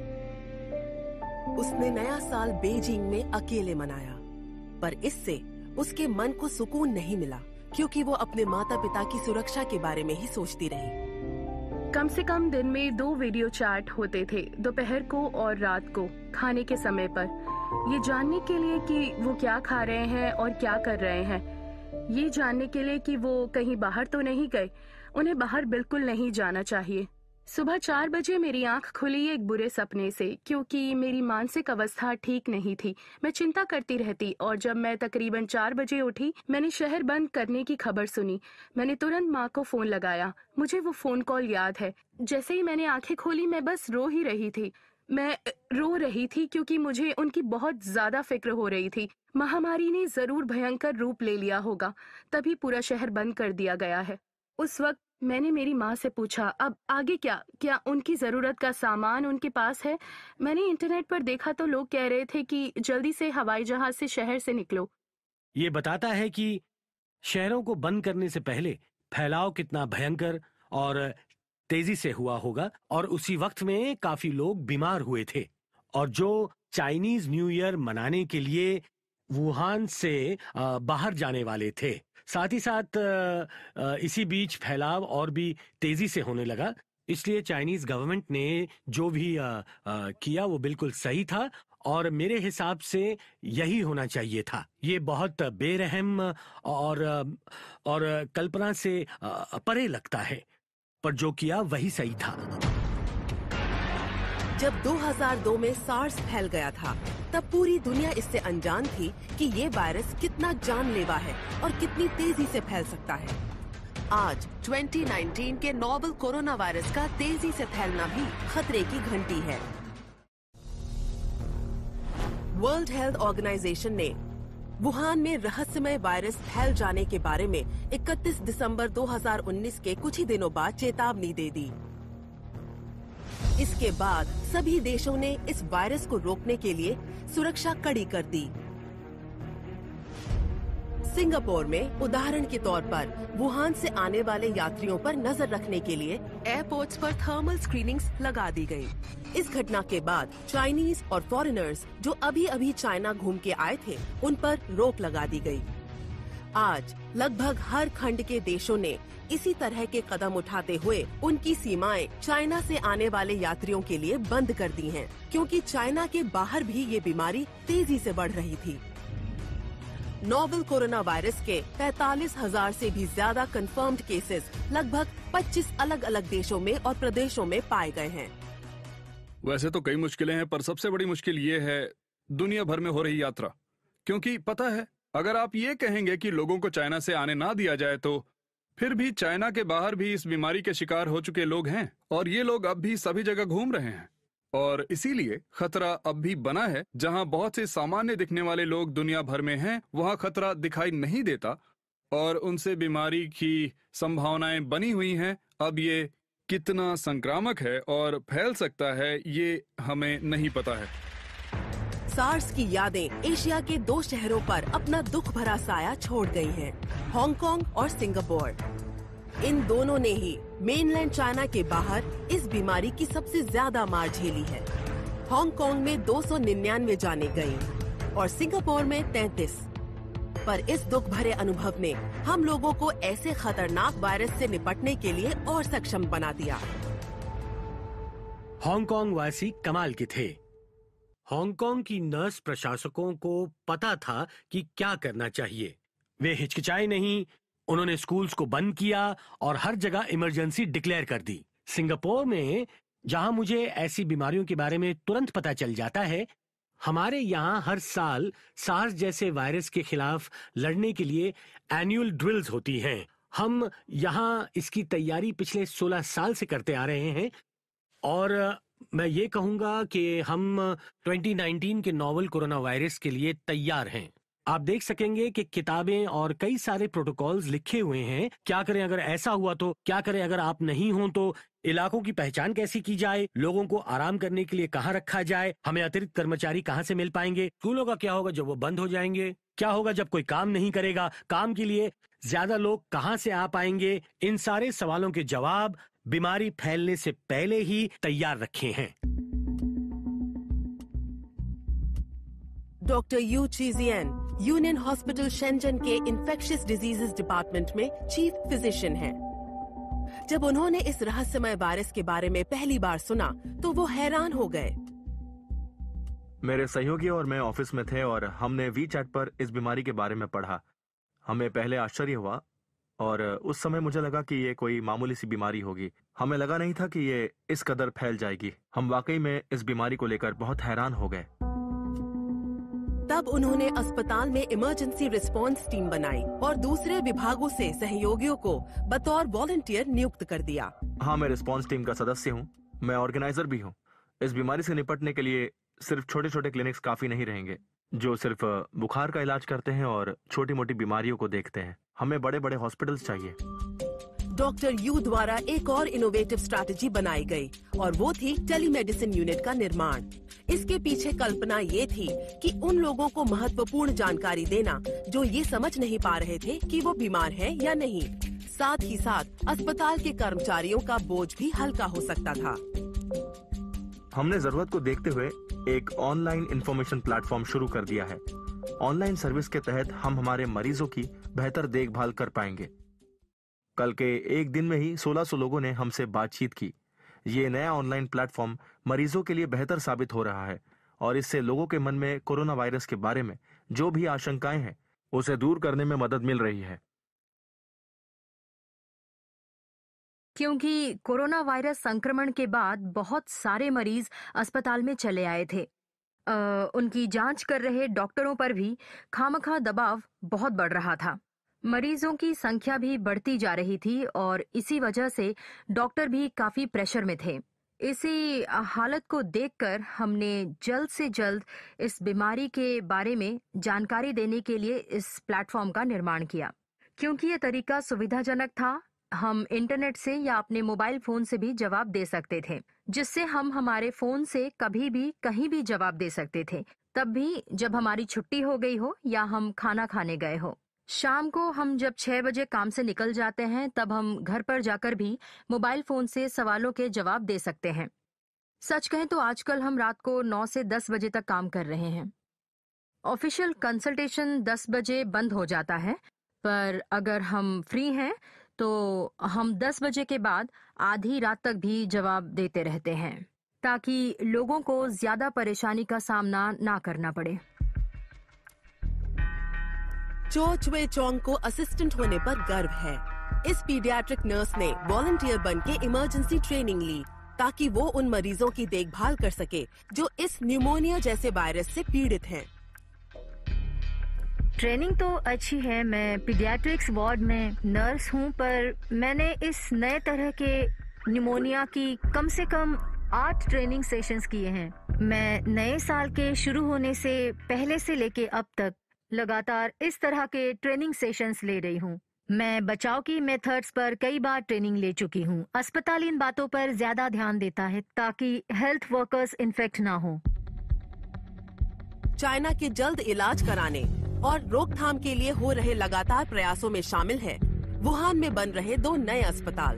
उसने नया साल बीजिंग में अकेले मनाया, पर इससे उसके मन को सुकून नहीं मिला, क्योंकि वो अपने माता पिता की सुरक्षा के बारे में ही सोचती रही। कम से कम दिन में 2 वीडियो चैट होते थे, दोपहर को और रात को खाने के समय पर, ये जानने के लिए कि वो क्या खा रहे हैं और क्या कर रहे हैं, ये जानने के लिए कि वो कहीं बाहर तो नहीं गए। उन्हें बाहर बिल्कुल नहीं जाना चाहिए। सुबह 4 बजे मेरी आंख खुली एक बुरे सपने से, क्योंकि मेरी मानसिक अवस्था ठीक नहीं थी। मैं चिंता करती रहती और जब मैं तकरीबन 4 बजे उठी, मैंने शहर बंद करने की खबर सुनी। मैंने तुरंत माँ को फोन लगाया। मुझे वो फोन कॉल याद है। जैसे ही मैंने आंखें खोली, मैं बस रो ही रही थी। मैं रो रही थी क्योंकि मुझे उनकी बहुत ज्यादा फिक्र हो रही थी। महामारी ने जरूर भयंकर रूप ले लिया होगा, तभी पूरा शहर बंद कर दिया गया है। उस वक्त मैंने मेरी माँ से पूछा, अब आगे क्या? क्या उनकी जरूरत का सामान उनके पास है? मैंने इंटरनेट पर देखा तो लोग कह रहे थे कि जल्दी से हवाई जहाज से शहर से निकलो। ये बताता है कि शहरों को बंद करने से पहले फैलाव कितना भयंकर और तेजी से हुआ होगा, और उसी वक्त में काफी लोग बीमार हुए थे, और जो चाइनीज न्यू ईयर मनाने के लिए वुहान से बाहर जाने वाले थे। साथ ही साथ इसी बीच फैलाव और भी तेजी से होने लगा। इसलिए चाइनीज गवर्नमेंट ने जो भी किया वो बिल्कुल सही था, और मेरे हिसाब से यही होना चाहिए था। ये बहुत बेरहम और कल्पना से परे लगता है, पर जो किया वही सही था। जब 2002 में सार्स फैल गया था, तब पूरी दुनिया इससे अनजान थी कि ये वायरस कितना जानलेवा है और कितनी तेजी से फैल सकता है। आज 2019 के नोवेल कोरोना वायरस का तेजी से फैलना भी खतरे की घंटी है। वर्ल्ड हेल्थ ऑर्गेनाइजेशन ने वुहान में रहस्यमय वायरस फैल जाने के बारे में 31 दिसंबर 2019 के कुछ ही दिनों बाद चेतावनी दे दी। इसके बाद सभी देशों ने इस वायरस को रोकने के लिए सुरक्षा कड़ी कर दी। सिंगापुर में उदाहरण के तौर पर वुहान से आने वाले यात्रियों पर नजर रखने के लिए एयरपोर्ट्स पर थर्मल स्क्रीनिंग्स लगा दी गई। इस घटना के बाद चाइनीज और फॉरेनर्स जो अभी अभी चाइना घूम के आए थे, उन पर रोक लगा दी गई। आज लगभग हर खंड के देशों ने इसी तरह के कदम उठाते हुए उनकी सीमाएं चाइना से आने वाले यात्रियों के लिए बंद कर दी हैं, क्योंकि चाइना के बाहर भी ये बीमारी तेजी से बढ़ रही थी। नोवेल कोरोना वायरस के 45,000 से भी ज्यादा कंफर्म्ड केसेस लगभग 25 अलग अलग देशों में और प्रदेशों में पाए गए हैं। वैसे तो कई मुश्किलें हैं, पर सबसे बड़ी मुश्किल ये है दुनिया भर में हो रही यात्रा। क्योंकि पता है, अगर आप ये कहेंगे कि लोगों को चाइना से आने ना दिया जाए, तो फिर भी चाइना के बाहर भी इस बीमारी के शिकार हो चुके लोग हैं, और ये लोग अब भी सभी जगह घूम रहे हैं। और इसीलिए खतरा अब भी बना है। जहां बहुत से सामान्य दिखने वाले लोग दुनिया भर में हैं, वहां खतरा दिखाई नहीं देता और उनसे बीमारी की संभावनाएं बनी हुई हैं। अब ये कितना संक्रामक है और फैल सकता है, ये हमें नहीं पता है। सार्स की यादें एशिया के 2 शहरों पर अपना दुख भरा साया छोड़ गई हैं, हांगकांग और सिंगापुर। इन दोनों ने ही मेनलैंड चाइना के बाहर इस बीमारी की सबसे ज्यादा मार झेली है। हांगकांग में 299 जाने गई और सिंगापुर में 33। पर इस दुख भरे अनुभव ने हम लोगों को ऐसे खतरनाक वायरस से निपटने के लिए और सक्षम बना दिया। हांगकांग वासी कमाल के थे। हांगकांग की नर्स प्रशासकों को पता था कि क्या करना चाहिए। वे हिचकिचाए नहीं, उन्होंने स्कूल्स को बंद किया और हर जगह इमरजेंसी डिक्लेयर कर दी। सिंगापुर में, जहां मुझे ऐसी बीमारियों के बारे में तुरंत पता चल जाता है, हमारे यहाँ हर साल सार्स जैसे वायरस के खिलाफ लड़ने के लिए एनुअल ड्रिल्स होती हैं। हम यहाँ इसकी तैयारी पिछले 16 साल से करते आ रहे हैं, और मैं ये कहूंगा कि हम 2019 के नोवेल कोरोना वायरस के लिए तैयार हैं। आप देख सकेंगे कि किताबें और कई सारे प्रोटोकॉल्स लिखे हुए हैं। क्या करें अगर ऐसा हुआ तो, क्या करें अगर आप नहीं हो तो, इलाकों की पहचान कैसी की जाए, लोगों को आराम करने के लिए कहाँ रखा जाए, हमें अतिरिक्त कर्मचारी कहाँ से मिल पाएंगे, स्कूलों का क्या होगा जब वो बंद हो जाएंगे, क्या होगा जब कोई काम नहीं करेगा, काम के लिए ज्यादा लोग कहाँ से आ पाएंगे। इन सारे सवालों के जवाब बीमारी फैलने से पहले ही तैयार रखे हैं। Doctor Yu Chijian Union Hospital Shenzhen के इंफेक्शियस डिजीजेस डिपार्टमेंट में चीफ फिजिशियन हैं। जब उन्होंने इस रहस्यमय वायरस के बारे में पहली बार सुना तो वो हैरान हो गए। मेरे सहयोगी और मैं ऑफिस में थे और हमने वीचैट पर इस बीमारी के बारे में पढ़ा। हमें पहले आश्चर्य हुआ और उस समय मुझे लगा कि ये कोई मामूली सी बीमारी होगी। हमें लगा नहीं था कि ये इस कदर फैल जाएगी। हम वाकई में इस बीमारी को लेकर बहुत हैरान हो गए। तब उन्होंने अस्पताल में इमरजेंसी रिस्पांस टीम बनाई और दूसरे विभागों से सहयोगियों को बतौर वॉलंटियर नियुक्त कर दिया। हाँ, मैं रिस्पांस टीम का सदस्य हूँ। मैं ऑर्गेनाइजर भी हूँ। इस बीमारी से निपटने के लिए सिर्फ छोटे छोटे क्लिनिक्स काफी नहीं रहेंगे जो सिर्फ बुखार का इलाज करते हैं और छोटी मोटी बीमारियों को देखते हैं। हमें बड़े बड़े हॉस्पिटल्स चाहिए। डॉक्टर यू द्वारा एक और इनोवेटिव स्ट्रैटेजी बनाई गई और वो थी टेलीमेडिसिन यूनिट का निर्माण। इसके पीछे कल्पना ये थी कि उन लोगों को महत्वपूर्ण जानकारी देना जो ये समझ नहीं पा रहे थे कि वो बीमार है या नहीं। साथ ही साथ अस्पताल के कर्मचारियों का बोझ भी हल्का हो सकता था। हमने जरूरत को देखते हुए एक ऑनलाइन इंफॉर्मेशन प्लेटफॉर्म शुरू कर दिया है। ऑनलाइन सर्विस के तहत हम हमारे मरीजों की बेहतर देखभाल कर पाएंगे। कल के एक दिन में ही 1600 लोगों ने हमसे बातचीत की। ये नया ऑनलाइन प्लेटफॉर्म मरीजों के लिए बेहतर साबित हो रहा है और इससे लोगों के मन में कोरोना वायरस के बारे में जो भी आशंकाएं हैं उसे दूर करने में मदद मिल रही है। क्योंकि कोरोना वायरस संक्रमण के बाद बहुत सारे मरीज अस्पताल में चले आए थे। उनकी जांच कर रहे डॉक्टरों पर भी खामखा दबाव बहुत बढ़ रहा था। मरीजों की संख्या भी बढ़ती जा रही थी और इसी वजह से डॉक्टर भी काफी प्रेशर में थे। इसी हालत को देखकर हमने जल्द से जल्द इस बीमारी के बारे में जानकारी देने के लिए इस प्लेटफॉर्म का निर्माण किया। क्योंकि ये तरीका सुविधाजनक था, हम इंटरनेट से या अपने मोबाइल फोन से भी जवाब दे सकते थे, जिससे हम हमारे फोन से कभी भी कहीं भी जवाब दे सकते थे, तब भी जब हमारी छुट्टी हो गई हो या हम खाना खाने गए हो। शाम को हम जब 6 बजे काम से निकल जाते हैं तब हम घर पर जाकर भी मोबाइल फोन से सवालों के जवाब दे सकते हैं। सच कहें तो आजकल हम रात को 9 से 10 बजे तक काम कर रहे हैं। ऑफिशियल कंसल्टेशन 10 बजे बंद हो जाता है, पर अगर हम फ्री हैं तो हम 10 बजे के बाद आधी रात तक भी जवाब देते रहते हैं ताकि लोगों को ज्यादा परेशानी का सामना ना करना पड़े। चो चुए चोंग को असिस्टेंट होने पर गर्व है। इस पीडियाट्रिक नर्स ने वॉलंटियर बन के इमरजेंसी ट्रेनिंग ली ताकि वो उन मरीजों की देखभाल कर सके जो इस न्यूमोनिया जैसे वायरस से पीड़ित हैं। ट्रेनिंग तो अच्छी है। मैं पीडियाट्रिक्स वार्ड में नर्स हूँ, पर मैंने इस नए तरह के न्यूमोनिया की कम से कम 8 ट्रेनिंग सेशंस किए हैं। मैं नए साल के शुरू होने से पहले से लेके अब तक लगातार इस तरह के ट्रेनिंग सेशंस ले रही हूँ। मैं बचाव की मेथड्स पर कई बार ट्रेनिंग ले चुकी हूँ। अस्पताल इन बातों पर ज्यादा ध्यान देता है ताकि हेल्थ वर्कर्स इन्फेक्ट ना हो। चाइना के जल्द इलाज कराने और रोकथाम के लिए हो रहे लगातार प्रयासों में शामिल है वुहान में बन रहे 2 नए अस्पताल।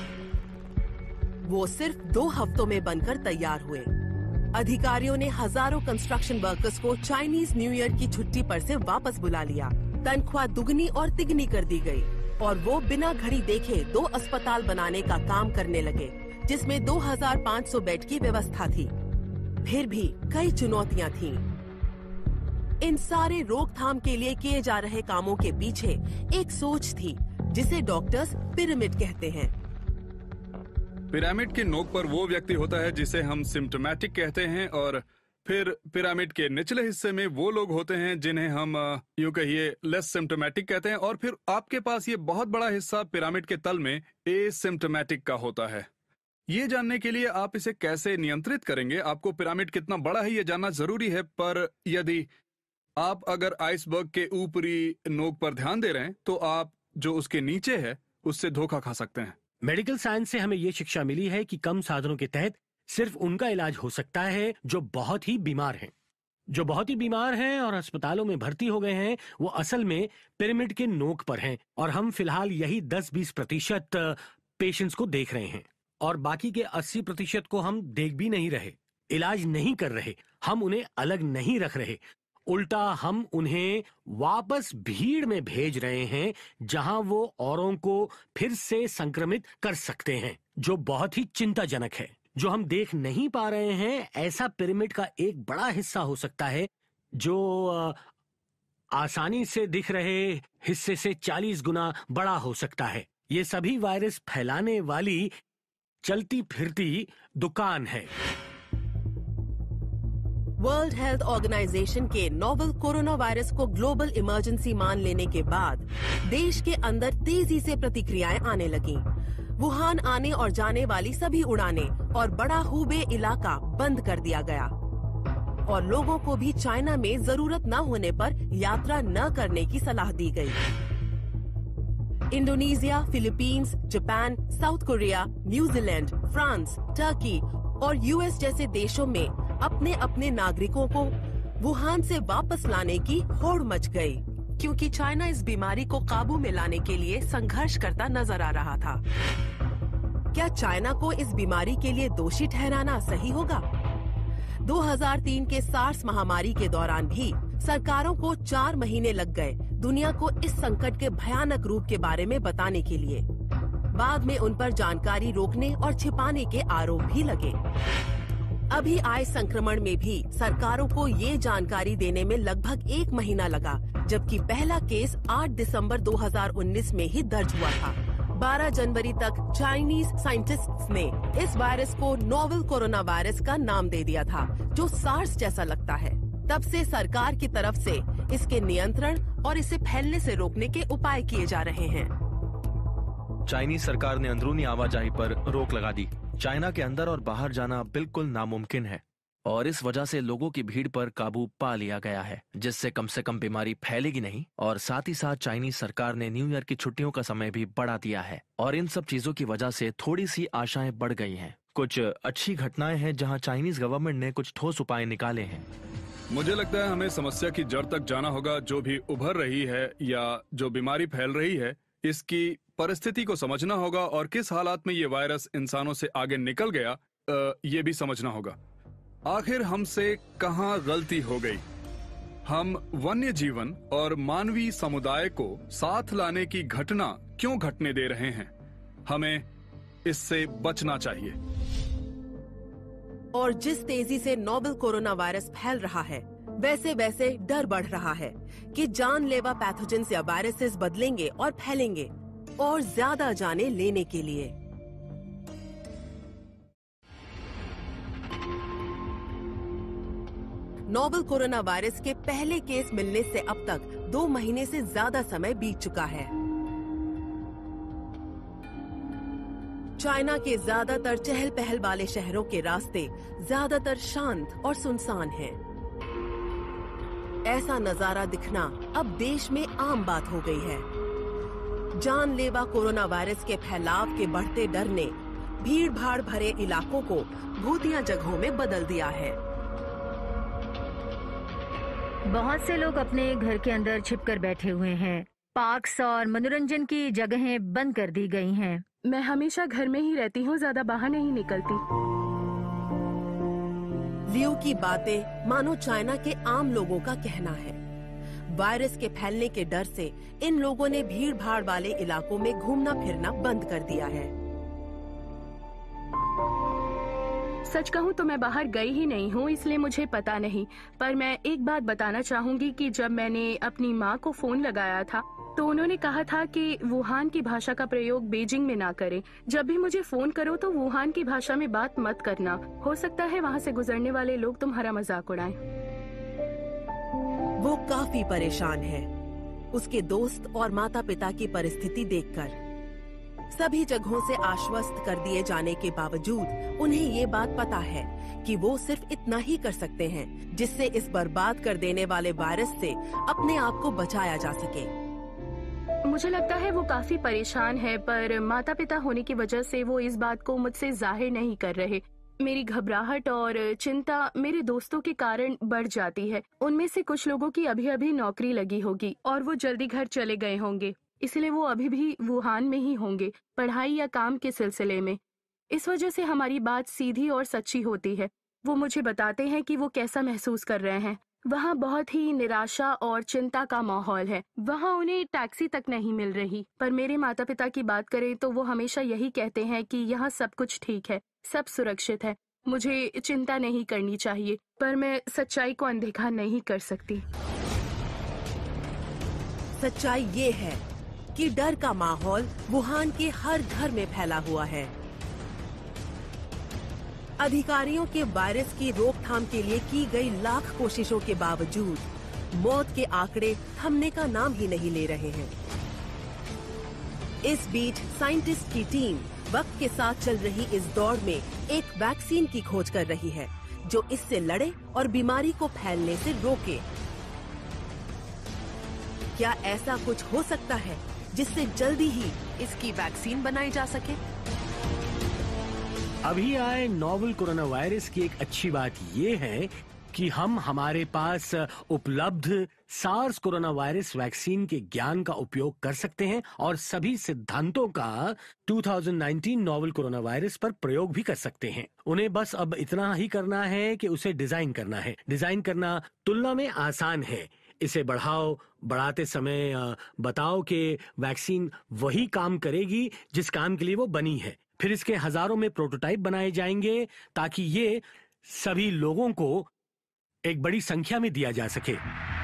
वो सिर्फ 2 हफ्तों में बनकर तैयार हुए। अधिकारियों ने हजारों कंस्ट्रक्शन वर्कर्स को चाइनीज न्यू ईयर की छुट्टी पर से वापस बुला लिया। तनख्वाह दुगनी और तिगनी कर दी गई और वो बिना घड़ी देखे 2 अस्पताल बनाने का काम करने लगे, जिसमें 2500 बेड की व्यवस्था थी। फिर भी कई चुनौतियां थीं। इन सारे रोकथाम के लिए किए जा रहे कामों के पीछे एक सोच थी जिसे डॉक्टर्स पिरामिड कहते हैं। पिरामिड के नोक पर वो व्यक्ति होता है जिसे हम सिम्टोमेटिक कहते हैं, और फिर पिरामिड के निचले हिस्से में वो लोग होते हैं जिन्हें हम यूं कहिए लेस सिम्टोमेटिक कहते हैं, और फिर आपके पास ये बहुत बड़ा हिस्सा पिरामिड के तल में एसिम्टोमेटिक का होता है। ये जानने के लिए आप इसे कैसे नियंत्रित करेंगे, आपको पिरामिड कितना बड़ा है ये जानना जरूरी है। पर यदि आप अगर आइसबर्ग के ऊपरी नोक पर ध्यान दे रहे हैं तो आप जो उसके नीचे है उससे धोखा खा सकते हैं। मेडिकल साइंस से हमें ये शिक्षा मिली है कि कम साधनों के तहत सिर्फ उनका इलाज हो सकता है जो बहुत ही बीमार हैं। जो बहुत ही बीमार हैं और अस्पतालों में भर्ती हो गए हैं, वो असल में पिरामिड के नोक पर हैं और हम फिलहाल यही 10-20% पेशेंट्स को देख रहे हैं और बाकी के 80% को हम देख भी नहीं रहे, इलाज नहीं कर रहे, हम उन्हें अलग नहीं रख रहे, उल्टा हम उन्हें वापस भीड़ में भेज रहे हैं जहां वो औरों को फिर से संक्रमित कर सकते हैं, जो बहुत ही चिंताजनक है। जो हम देख नहीं पा रहे हैं, ऐसा पिरामिड का एक बड़ा हिस्सा हो सकता है जो आसानी से दिख रहे हिस्से से 40 गुना बड़ा हो सकता है। ये सभी वायरस फैलाने वाली चलती फिरती दुकान है। वर्ल्ड हेल्थ ऑर्गेनाइजेशन के नोवेल कोरोना वायरस को ग्लोबल इमरजेंसी मान लेने के बाद देश के अंदर तेजी से प्रतिक्रियाएं आने लगीं। वुहान आने और जाने वाली सभी उड़ानें और बड़ा हुबे इलाका बंद कर दिया गया और लोगों को भी चाइना में जरूरत न होने पर यात्रा न करने की सलाह दी गई। Indonesia, Philippines, Japan, south Korea, New Zealand, France, Turkey और यूएस जैसे देशों में अपने अपने नागरिकों को वुहान से वापस लाने की होड़ मच गई, क्योंकि चाइना इस बीमारी को काबू में लाने के लिए संघर्ष करता नजर आ रहा था। क्या चाइना को इस बीमारी के लिए दोषी ठहराना सही होगा? 2003 के सार्स महामारी के दौरान भी सरकारों को 4 महीने लग गए दुनिया को इस संकट के भयानक रूप के बारे में बताने के लिए। बाद में उन पर जानकारी रोकने और छिपाने के आरोप भी लगे। अभी आए संक्रमण में भी सरकारों को ये जानकारी देने में लगभग 1 महीना लगा, जबकि पहला केस 8 दिसंबर 2019 में ही दर्ज हुआ था। 12 जनवरी तक चाइनीज साइंटिस्ट्स ने इस वायरस को नोवेल कोरोना वायरस का नाम दे दिया था, जो सार्स जैसा लगता है। तब से सरकार की तरफ से इसके नियंत्रण और इसे फैलने से रोकने के उपाय किए जा रहे हैं। चाइनीज सरकार ने अंदरूनी आवाजाही पर रोक लगा दी। चाइना के अंदर और बाहर जाना बिल्कुल नामुमकिन है और इस वजह से लोगों की भीड़ पर काबू पा लिया गया है, जिससे कम से कम बीमारी फैलेगी नहीं। और साथ ही साथ चाइनीज सरकार ने न्यू ईयर की छुट्टियों का समय भी बढ़ा दिया है और इन सब चीजों की वजह से थोड़ी सी आशाएं बढ़ गई हैं। कुछ अच्छी घटनाएं हैं जहां चाइनीज गवर्नमेंट ने कुछ ठोस उपाय निकाले हैं। मुझे लगता है हमें समस्या की जड़ तक जाना होगा। जो भी उभर रही है या जो बीमारी फैल रही है, इसकी परिस्थिति को समझना होगा और किस हालात में ये वायरस इंसानों से आगे निकल गया, ये भी समझना होगा। आखिर हमसे कहां गलती हो गई? हम वन्य जीवन और मानवीय समुदाय को साथ लाने की घटना क्यों घटने दे रहे हैं? हमें इससे बचना चाहिए। और जिस तेजी से नोवेल कोरोना वायरस फैल रहा है, वैसे वैसे डर बढ़ रहा है कि जानलेवा पैथोजेंस या वायरसेस बदलेंगे और फैलेंगे और ज्यादा जाने लेने के लिए। नोवेल कोरोना वायरस के पहले केस मिलने से अब तक 2 महीने से ज्यादा समय बीत चुका है। चाइना के ज्यादातर चहल पहल वाले शहरों के रास्ते ज्यादातर शांत और सुनसान हैं। ऐसा नजारा दिखना अब देश में आम बात हो गई है। जानलेवा कोरोना वायरस के फैलाव के बढ़ते डर ने भीड़ भाड़ भरे इलाकों को भूतिया जगहों में बदल दिया है। बहुत से लोग अपने घर के अंदर छिपकर बैठे हुए हैं। पार्क्स और मनोरंजन की जगहें बंद कर दी गई हैं। मैं हमेशा घर में ही रहती हूँ, ज्यादा बाहर नहीं निकलती। लियो की बातें मानो चाइना के आम लोगों का कहना है। वायरस के फैलने के डर से इन लोगों ने भीड़ भाड़ वाले इलाकों में घूमना फिरना बंद कर दिया है। सच कहूँ तो मैं बाहर गई ही नहीं हूँ, इसलिए मुझे पता नहीं। पर मैं एक बात बताना चाहूँगी कि जब मैंने अपनी माँ को फोन लगाया था तो उन्होंने कहा था कि वुहान की भाषा का प्रयोग बीजिंग में ना करें। जब भी मुझे फोन करो तो वुहान की भाषा में बात मत करना, हो सकता है वहाँ से गुजरने वाले लोग तुम्हारा मजाक उड़ाएं। वो काफी परेशान है उसके दोस्त और माता पिता की परिस्थिति देखकर। सभी जगहों से आश्वस्त कर दिए जाने के बावजूद उन्हें ये बात पता है कि वो सिर्फ इतना ही कर सकते हैं जिससे इस बर्बाद कर देने वाले वायरस से अपने आप को बचाया जा सके। मुझे लगता है वो काफी परेशान है, पर माता पिता होने की वजह से वो इस बात को मुझसे जाहिर नहीं कर रहे। मेरी घबराहट और चिंता मेरे दोस्तों के कारण बढ़ जाती है। उनमें से कुछ लोगों की अभी अभी नौकरी लगी होगी और वो जल्दी घर चले गए होंगे, इसलिए वो अभी भी वुहान में ही होंगे, पढ़ाई या काम के सिलसिले में। इस वजह से हमारी बात सीधी और सच्ची होती है। वो मुझे बताते हैं कि वो कैसा महसूस कर रहे हैं। वहाँ बहुत ही निराशा और चिंता का माहौल है। वहाँ उन्हें टैक्सी तक नहीं मिल रही। पर मेरे माता पिता की बात करें तो वो हमेशा यही कहते हैं कि यहाँ सब कुछ ठीक है, सब सुरक्षित है, मुझे चिंता नहीं करनी चाहिए। पर मैं सच्चाई को अनदेखा नहीं कर सकती। सच्चाई ये है कि डर का माहौल वुहान के हर घर में फैला हुआ है। अधिकारियों के वायरस की रोकथाम के लिए की गई लाख कोशिशों के बावजूद मौत के आंकड़े थमने का नाम ही नहीं ले रहे हैं। इस बीच साइंटिस्ट की टीम वक्त के साथ चल रही इस दौड़ में एक वैक्सीन की खोज कर रही है जो इससे लड़े और बीमारी को फैलने से रोके। क्या ऐसा कुछ हो सकता है जिससे जल्दी ही इसकी वैक्सीन बनाई जा सके? अभी आए नोवेल कोरोना वायरस की एक अच्छी बात ये है कि हम हमारे पास उपलब्ध सार्स कोरोना वायरस वैक्सीन के ज्ञान का उपयोग कर सकते हैं और सभी सिद्धांतों का 2019 नोवेल कोरोना वायरस पर प्रयोग भी कर सकते हैं। उन्हें बस अब इतना ही करना है कि उसे डिजाइन करना है। डिजाइन करना तुलना में आसान है। इसे बढ़ाते समय बताओ कि वैक्सीन वही काम करेगी जिस काम के लिए वो बनी है। फिर इसके हजारों में प्रोटोटाइप बनाए जाएंगे ताकि ये सभी लोगों को एक बड़ी संख्या में दिया जा सके।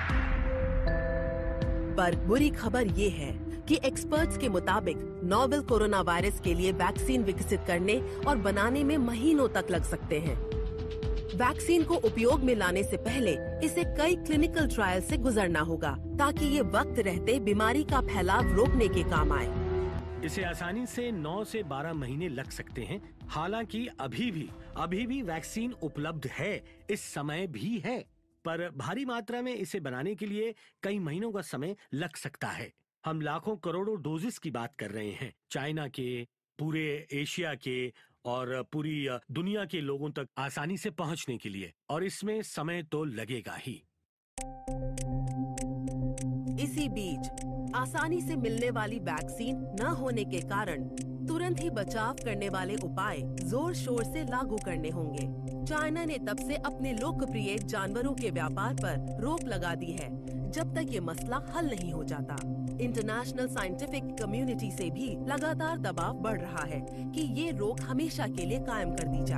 पर बुरी खबर ये है कि एक्सपर्ट्स के मुताबिक नोवेल कोरोना वायरस के लिए वैक्सीन विकसित करने और बनाने में महीनों तक लग सकते हैं। वैक्सीन को उपयोग में लाने से पहले इसे कई क्लिनिकल ट्रायल से गुजरना होगा ताकि ये वक्त रहते बीमारी का फैलाव रोकने के काम आए। इसे आसानी से 9 से 12 महीने लग सकते हैं। हालांकि अभी भी वैक्सीन उपलब्ध है, इस समय भी है, पर भारी मात्रा में इसे बनाने के लिए कई महीनों का समय लग सकता है। हम लाखों करोड़ों डोजेस की बात कर रहे हैं, चाइना के, पूरे एशिया के और पूरी दुनिया के लोगों तक आसानी से पहुंचने के लिए, और इसमें समय तो लगेगा ही। इसी बीच आसानी से मिलने वाली वैक्सीन न होने के कारण तुरंत ही बचाव करने वाले उपाय जोर शोर से लागू करने होंगे। चाइना ने तब से अपने लोकप्रिय जानवरों के व्यापार पर रोक लगा दी है जब तक ये मसला हल नहीं हो जाता। इंटरनेशनल साइंटिफिक कम्युनिटी से भी लगातार दबाव बढ़ रहा है कि ये रोक हमेशा के लिए कायम कर दी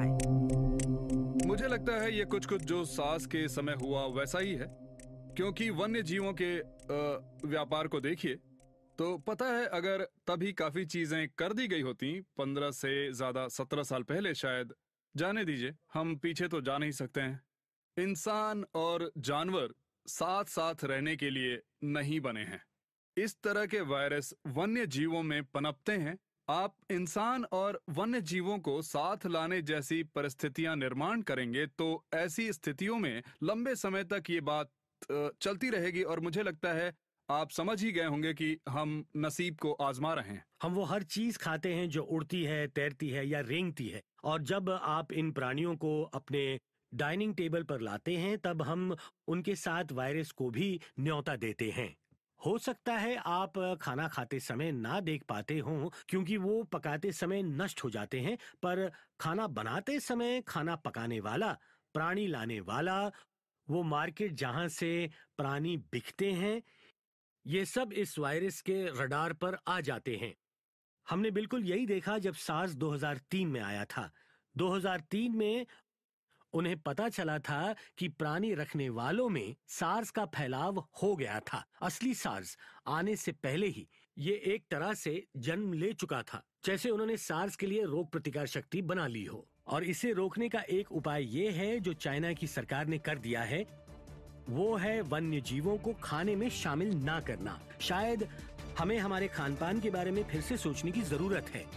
जाए। मुझे लगता है ये कुछ जो सार्स के समय हुआ वैसा ही है, क्योंकि वन्य जीवों के व्यापार को देखिए तो पता है अगर तभी काफी चीजें कर दी गई होती 15 से ज्यादा 17 साल पहले, शायद, जाने दीजिए, हम पीछे तो जा नहीं सकते हैं। इंसान और जानवर साथ साथ रहने के लिए नहीं बने हैं। इस तरह के वायरस वन्य जीवों में पनपते हैं। आप इंसान और वन्य जीवों को साथ लाने जैसी परिस्थितियां निर्माण करेंगे तो ऐसी स्थितियों में लंबे समय तक ये बात चलती रहेगी, और मुझे लगता है आप समझ ही गए होंगे कि हम नसीब को आजमा रहे हैं। हम वो हर चीज खाते हैं जो उड़ती है, तैरती है या रेंगती है, और जब आप इन प्राणियों को अपने डाइनिंग टेबल पर लाते हैं तब हम उनके साथ वायरस को भी न्योता देते हैं। हो सकता है आप खाना खाते समय ना देख पाते हों क्योंकि वो पकाते समय नष्ट हो जाते हैं, पर खाना बनाते समय खाना पकाने वाला, प्राणी लाने वाला, वो मार्केट जहां से प्राणी बिकते हैं, ये सब इस वायरस के रडार पर आ जाते हैं। हमने बिल्कुल यही देखा जब सार्स 2003 में आया था। 2003 में उन्हें पता चला था कि प्राणी रखने वालों में सार्स का फैलाव हो गया था। असली सार्स आने से पहले ही ये एक तरह से जन्म ले चुका था, जैसे उन्होंने सार्स के लिए रोग प्रतिकार शक्ति बना ली हो। और इसे रोकने का एक उपाय ये है जो चाइना की सरकार ने कर दिया है, वो है वन्य जीवों को खाने में शामिल ना करना। शायद हमें हमारे खानपान के बारे में फिर से सोचने की जरूरत है।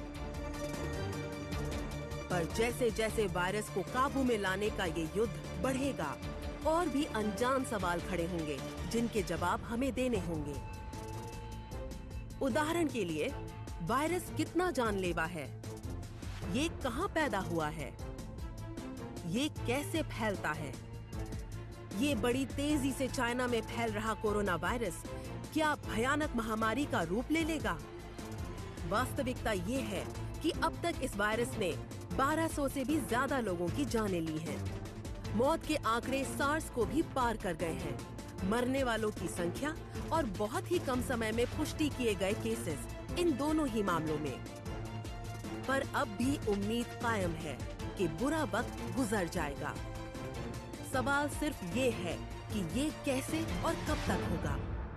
पर जैसे जैसे वायरस को काबू में लाने का ये युद्ध बढ़ेगा और भी अनजान सवाल खड़े होंगे जिनके जवाब हमें देने होंगे। उदाहरण के लिए, वायरस कितना जानलेवा है, ये कहाँ पैदा हुआ है, ये कैसे फैलता है, ये बड़ी तेजी से चाइना में फैल रहा कोरोना वायरस क्या भयानक महामारी का रूप ले लेगा? वास्तविकता ये है कि अब तक इस वायरस ने 1200 से भी ज्यादा लोगों की जानें ली हैं। मौत के आंकड़े सार्स को भी पार कर गए हैं। मरने वालों की संख्या और बहुत ही कम समय में पुष्टि किए गए केसेस, इन दोनों ही मामलों में। पर अब भी उम्मीद कायम है कि बुरा वक्त गुजर जाएगा। सवाल सिर्फ ये है कि ये कैसे और कब तक होगा।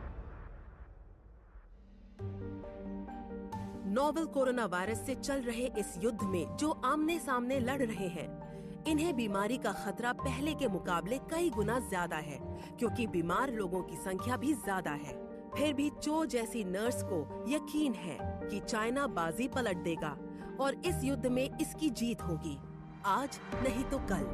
नोवेल कोरोना वायरस से चल रहे इस युद्ध में जो आमने सामने लड़ रहे हैं, इन्हें बीमारी का खतरा पहले के मुकाबले कई गुना ज्यादा है, क्योंकि बीमार लोगों की संख्या भी ज्यादा है। फिर भी चो जैसी नर्स को यकीन है कि चाइना बाजी पलट देगा और इस युद्ध में इसकी जीत होगी, आज नहीं तो कल।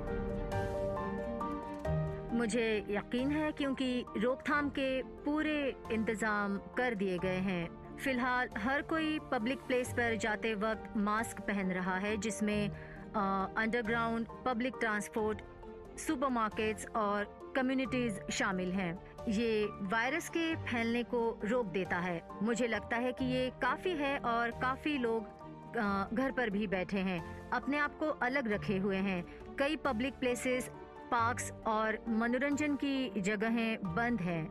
मुझे यकीन है क्योंकि रोकथाम के पूरे इंतजाम कर दिए गए हैं। फिलहाल हर कोई पब्लिक प्लेस पर जाते वक्त मास्क पहन रहा है, जिसमें अंडरग्राउंड, पब्लिक ट्रांसपोर्ट, सुपरमार्केट्स और कम्युनिटीज शामिल हैं। ये वायरस के फैलने को रोक देता है। मुझे लगता है कि ये काफ़ी है और काफ़ी लोग घर पर भी बैठे हैं, अपने आप को अलग रखे हुए हैं। कई पब्लिक प्लेसेस, पार्क्स और मनोरंजन की जगहें बंद हैं।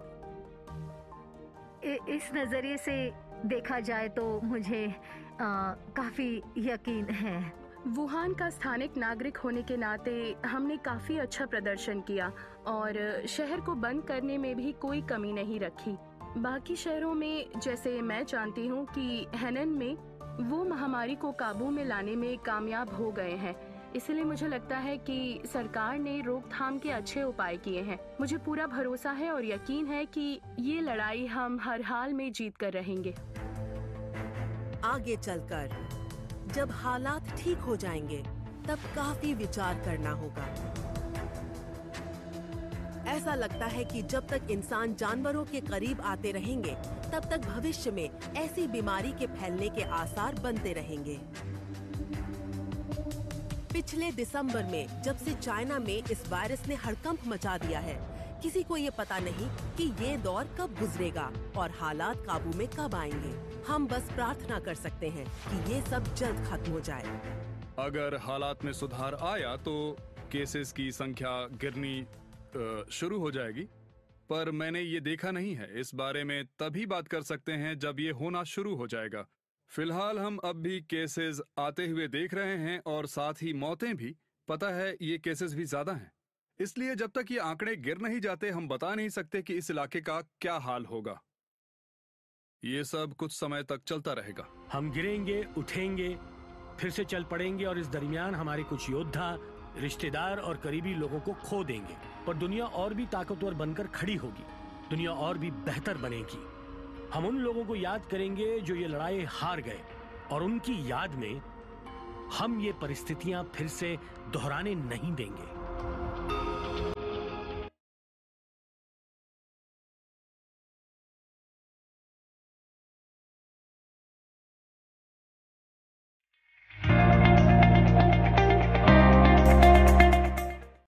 इस नज़रिए से देखा जाए तो मुझे काफ़ी यकीन है। वुहान का स्थानिक नागरिक होने के नाते हमने काफी अच्छा प्रदर्शन किया और शहर को बंद करने में भी कोई कमी नहीं रखी। बाकी शहरों में, जैसे मैं जानती हूँ कि हेनन में, वो महामारी को काबू में लाने में कामयाब हो गए हैं। इसलिए मुझे लगता है कि सरकार ने रोकथाम के अच्छे उपाय किए हैं। मुझे पूरा भरोसा है और यकीन है कि ये लड़ाई हम हर हाल में जीत कर रहेंगे। आगे चलकर जब हालात ठीक हो जाएंगे, तब काफी विचार करना होगा। ऐसा लगता है कि जब तक इंसान जानवरों के करीब आते रहेंगे, तब तक भविष्य में ऐसी बीमारी के फैलने के आसार बनते रहेंगे। पिछले दिसंबर में जब से चाइना में इस वायरस ने हड़कंप मचा दिया है, किसी को ये पता नहीं कि ये दौर कब गुजरेगा और हालात काबू में कब आएंगे। हम बस प्रार्थना कर सकते हैं कि ये सब जल्द खत्म हो जाए। अगर हालात में सुधार आया तो केसेस की संख्या गिरनी शुरू हो जाएगी, पर मैंने ये देखा नहीं है। इस बारे में तभी बात कर सकते हैं जब ये होना शुरू हो जाएगा। फिलहाल हम अब भी केसेस आते हुए देख रहे हैं और साथ ही मौतें भी। पता है ये केसेस भी ज्यादा हैं, इसलिए जब तक ये आंकड़े गिर नहीं जाते हम बता नहीं सकते कि इस इलाके का क्या हाल होगा। ये सब कुछ समय तक चलता रहेगा। हम गिरेंगे, उठेंगे, फिर से चल पड़ेंगे और इस दरमियान हमारे कुछ योद्धा, रिश्तेदार और करीबी लोगों को खो देंगे। पर दुनिया और भी ताकतवर बनकर खड़ी होगी, दुनिया और भी बेहतर बनेगी। हम उन लोगों को याद करेंगे जो ये लड़ाई हार गए, और उनकी याद में हम ये परिस्थितियां फिर से दोहराने नहीं देंगे।